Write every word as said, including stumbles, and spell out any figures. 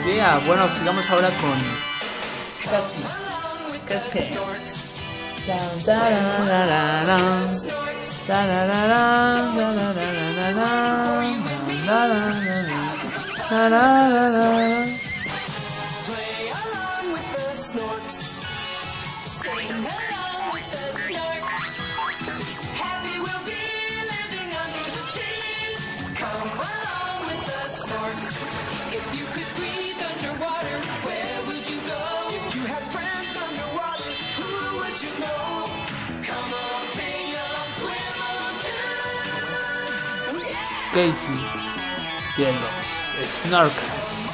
idea. Bueno, sigamos ahora con casi, casi. Casey de los Snorkels.